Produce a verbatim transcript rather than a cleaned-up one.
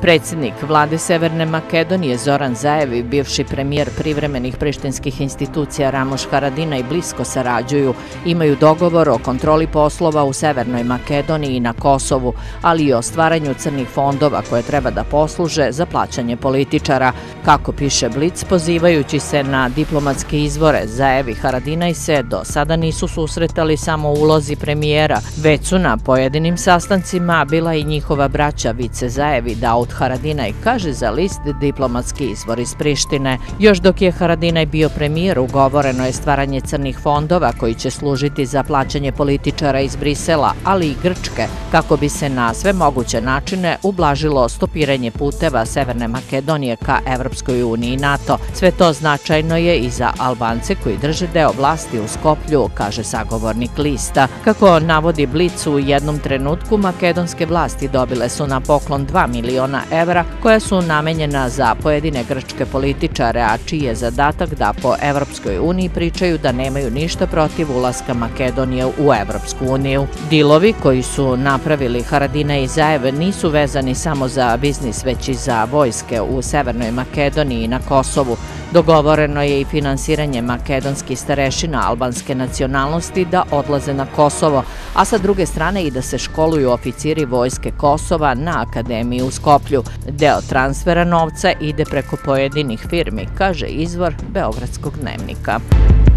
Predsjednik vlade Severne Makedonije Zoran Zaev i bivši premijer privremenih prištinskih institucija Ramoš Haradinaj blisko sarađuju, imaju dogovor o kontroli poslova u Severnoj Makedoniji i na Kosovu, ali i o stvaranju crnih fondova koje treba da posluže za plaćanje političara. Kako piše Blic, pozivajući se na diplomatske izvore, Zaev i Haradinaj se do sada nisu susretali samo u ulozi premijera, već su na pojedinim sastancima bila i njihova braća Vice Zaev i Daud Haradinaj, kaže za list diplomatski izvor iz Prištine. Još dok je Haradinaj bio premijer, ugovoreno je stvaranje crnih fondova koji će služiti za plaćanje političara iz Brisela, ali i Grčke, kako bi se na sve moguće načine ublažilo stopiranje puteva Severne Makedonije ka Evropskoj uniji i NATO. Sve to značajno je i za Albance koji drže deo vlasti u Skoplju, kaže sagovornik lista. Kako navodi Blic, u jednom trenutku makedonske vlasti dobile su na poklon dva miliona evra koja su namenjena za pojedine grčke političare, a čiji je zadatak da po Evropskoj uniji pričaju da nemaju ništa protiv ulaska Makedonije u Evropsku uniju. Dilovi koji su napravili Haradinaj i Zaev nisu vezani samo za biznis, već i za vojske u Severnoj Makedoniji i na Kosovu. Dogovoreno je i finansiranje makedonskih starešina albanske nacionalnosti da odlaze na Kosovo, a sa druge strane i da se školuju oficiri vojske Kosova na Akademiji u Skoplju. Deo transfera novca ide preko pojedinih firmi, kaže izvor Beogradskog dnevnika.